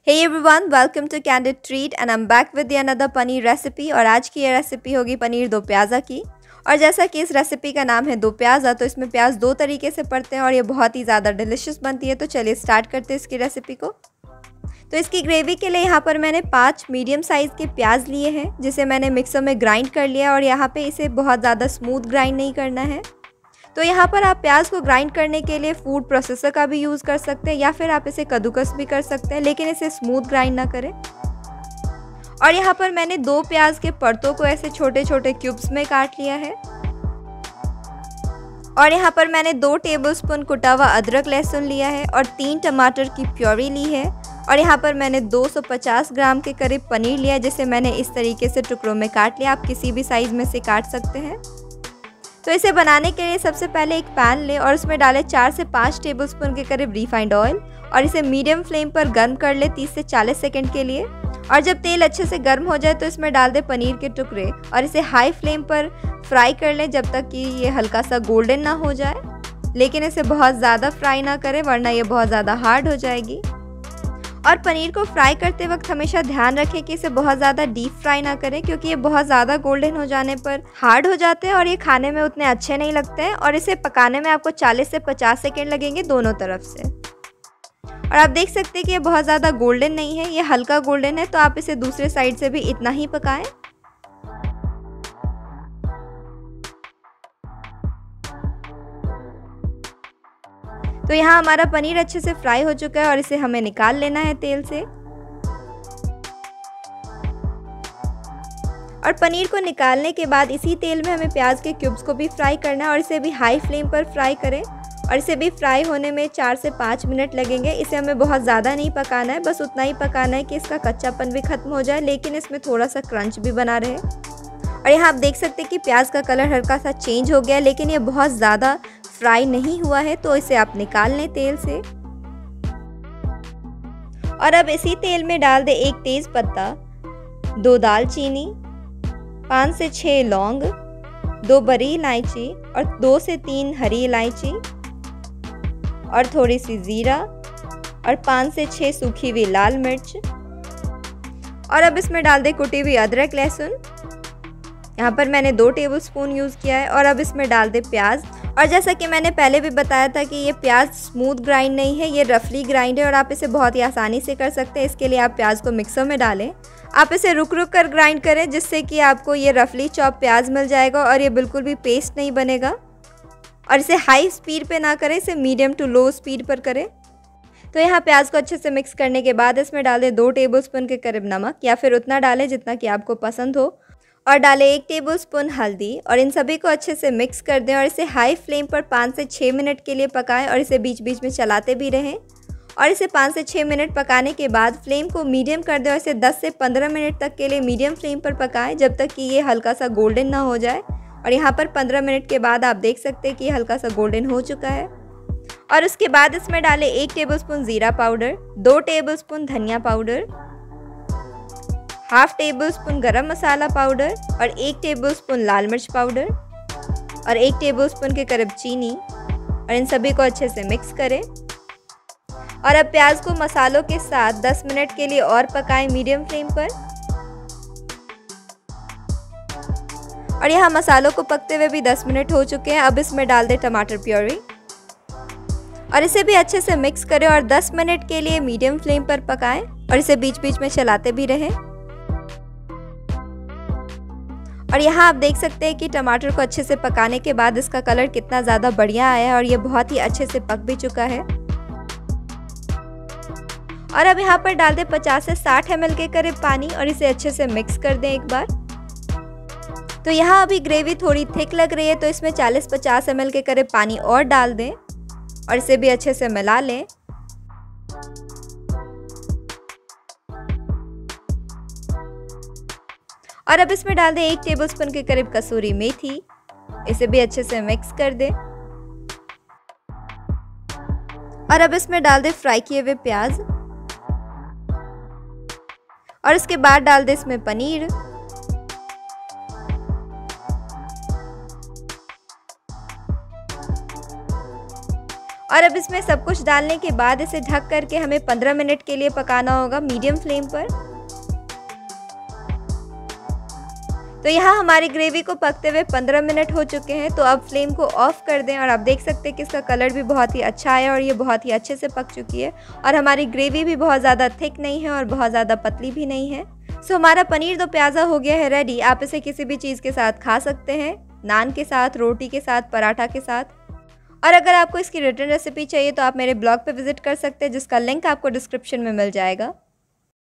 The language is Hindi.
Hey everyone, welcome to Candid Treat and I'm back with another paneer recipe. और आज की ये रेसिपी होगी पनीर दो प्याज़ा की। और जैसा कि इस रेसिपी का नाम है दो प्याज़ा, तो इसमें प्याज दो तरीके से पड़ते हैं और ये बहुत ही ज़्यादा डिलिशियस बनती है। तो चलिए स्टार्ट करते हैं इसकी रेसिपी को। तो इसकी ग्रेवी के लिए यहाँ पर मैंने 5 मीडियम साइज़ के प्याज लिए हैं, जिसे मैंने मिक्सर में ग्राइंड कर लिया। और यहाँ पे इसे बहुत ज़्यादा स्मूथ ग्राइंड नहीं करना है। तो यहाँ पर आप प्याज को ग्राइंड करने के लिए फूड प्रोसेसर का भी यूज़ कर सकते हैं या फिर आप इसे कद्दूकस भी कर सकते हैं, लेकिन इसे स्मूथ ग्राइंड ना करें। और यहाँ पर मैंने 2 प्याज के परतों को ऐसे छोटे छोटे क्यूब्स में काट लिया है। और यहाँ पर मैंने 2 टेबलस्पून कुटा हुआ अदरक लहसुन लिया है और 3 टमाटर की प्योरी ली है। और यहाँ पर मैंने 250 ग्राम के करीब पनीर लिया है, जिसे मैंने इस तरीके से टुकड़ों में काट लिया। आप किसी भी साइज़ में से काट सकते हैं। तो इसे बनाने के लिए सबसे पहले एक पैन लें और उसमें डालें 4 से 5 टेबलस्पून के करीब रिफाइंड ऑयल और इसे मीडियम फ्लेम पर गर्म कर लें 30 से 40 सेकंड के लिए। और जब तेल अच्छे से गर्म हो जाए तो इसमें डाल दें पनीर के टुकड़े और इसे हाई फ्लेम पर फ्राई कर लें जब तक कि ये हल्का सा गोल्डन ना हो जाए। लेकिन इसे बहुत ज़्यादा फ्राई ना करें, वरना ये बहुत ज़्यादा हार्ड हो जाएगी। और पनीर को फ्राई करते वक्त हमेशा ध्यान रखें कि इसे बहुत ज़्यादा डीप फ्राई ना करें, क्योंकि ये बहुत ज़्यादा गोल्डन हो जाने पर हार्ड हो जाते हैं और ये खाने में उतने अच्छे नहीं लगते हैं। और इसे पकाने में आपको 40 से 50 सेकेंड लगेंगे दोनों तरफ से। और आप देख सकते हैं कि ये बहुत ज़्यादा गोल्डन नहीं है, ये हल्का गोल्डन है। तो आप इसे दूसरे साइड से भी इतना ही पकाएं। तो यहाँ हमारा पनीर अच्छे से फ्राई हो चुका है और इसे हमें निकाल लेना है तेल से। और पनीर को निकालने के बाद इसी तेल में हमें प्याज के क्यूब्स को भी फ्राई करना है और इसे भी हाई फ्लेम पर फ्राई करें। और इसे भी फ्राई होने में 4 से 5 मिनट लगेंगे। इसे हमें बहुत ज़्यादा नहीं पकाना है, बस उतना ही पकाना है कि इसका कच्चापन भी खत्म हो जाए, लेकिन इसमें थोड़ा सा क्रंच भी बना रहे। और यहाँ आप देख सकते हैं कि प्याज का कलर हल्का सा चेंज हो गया, लेकिन ये बहुत ज़्यादा फ्राई नहीं हुआ है। तो इसे आप निकाल लें तेल से। और अब इसी तेल में डाल दें 1 तेज पत्ता, 2 दालचीनी, 5 से 6 लौंग, 2 बड़ी इलायची और 2 से 3 हरी इलायची और थोड़ी सी जीरा और 5 से 6 सूखी हुई लाल मिर्च। और अब इसमें डाल दें कुटी हुई अदरक लहसुन। यहाँ पर मैंने 2 टेबलस्पून यूज़ किया है। और अब इसमें डाल दें प्याज। और जैसा कि मैंने पहले भी बताया था कि ये प्याज स्मूथ ग्राइंड नहीं है, ये रफली ग्राइंड है और आप इसे बहुत ही आसानी से कर सकते हैं। इसके लिए आप प्याज को मिक्सर में डालें। आप इसे रुक रुक कर ग्राइंड करें, जिससे कि आपको ये रफली चॉप प्याज मिल जाएगा और ये बिल्कुल भी पेस्ट नहीं बनेगा। और इसे हाई स्पीड पे ना करें, इसे मीडियम टू लो स्पीड पर करें। तो यहाँ प्याज को अच्छे से मिक्स करने के बाद इसमें डालें 2 टेबलस्पून के करीब नमक, या फिर उतना डालें जितना कि आपको पसंद हो। और डालें 1 टेबलस्पून हल्दी और इन सभी को अच्छे से मिक्स कर दें। और इसे हाई फ्लेम पर 5 से 6 मिनट के लिए पकाएं और इसे बीच बीच में चलाते भी रहें। और इसे 5 से 6 मिनट पकाने के बाद फ्लेम को मीडियम कर दें और इसे 10 से 15 मिनट तक के लिए मीडियम फ्लेम पर पकाएं, जब तक कि ये हल्का सा गोल्डन ना हो जाए। और यहाँ पर 15 मिनट के बाद आप देख सकते हैं कि ये हल्का सा गोल्डन हो चुका है। और उसके बाद इसमें डालें 1 टेबलस्पून ज़ीरा पाउडर, 2 टेबलस्पून धनिया powder, half tablespoon garam masala powder और 1 टेबलस्पून लाल मिर्च पाउडर और 1 टेबलस्पून के करीब चीनी। और इन सभी को अच्छे से मिक्स करें। और अब प्याज को मसालों के साथ 10 मिनट के लिए और पकाएं मीडियम फ्लेम पर। और यहाँ मसालों को पकते हुए भी 10 मिनट हो चुके हैं। अब इसमें डाल दें टमाटर प्योरी और इसे भी अच्छे से मिक्स करें और 10 मिनट के लिए मीडियम फ्लेम पर पकाएं और इसे बीच बीच में चलाते भी रहें। और यहाँ आप देख सकते हैं कि टमाटर को अच्छे से पकाने के बाद इसका कलर कितना ज़्यादा बढ़िया आया है और ये बहुत ही अच्छे से पक भी चुका है। और अब यहाँ पर डाल दें 50 से 60 ml के करीब पानी और इसे अच्छे से मिक्स कर दें एक बार। तो यहाँ अभी ग्रेवी थोड़ी थिक लग रही है, तो इसमें 40-50 ml के करीब पानी और डाल दें और इसे भी अच्छे से मिला लें। और अब इसमें डाल दें 1 टेबलस्पून के करीब कसूरी मेथी, इसे भी अच्छे से मिक्स कर दें। और अब इसमें डाल दें फ्राई किए हुए प्याज और उसके बाद डाल दें इसमें पनीर। और और अब इसमें सब कुछ डालने के बाद इसे ढक करके हमें 15 मिनट के लिए पकाना होगा मीडियम फ्लेम पर। तो यहाँ हमारी ग्रेवी को पकते हुए 15 मिनट हो चुके हैं। तो अब फ्लेम को ऑफ कर दें और आप देख सकते हैं कि इसका कलर भी बहुत ही अच्छा आया और ये बहुत ही अच्छे से पक चुकी है और हमारी ग्रेवी भी बहुत ज़्यादा थिक नहीं है और बहुत ज़्यादा पतली भी नहीं है। सो हमारा पनीर दो प्याज़ा हो गया है रेडी। आप इसे किसी भी चीज़ के साथ खा सकते हैं, नान के साथ, रोटी के साथ, पराठा के साथ। और अगर आपको इसकी रिटर्न रेसिपी चाहिए तो आप मेरे ब्लॉग पे विजिट कर सकते हैं जिसका लिंक आपको डिस्क्रिप्शन में मिल जाएगा।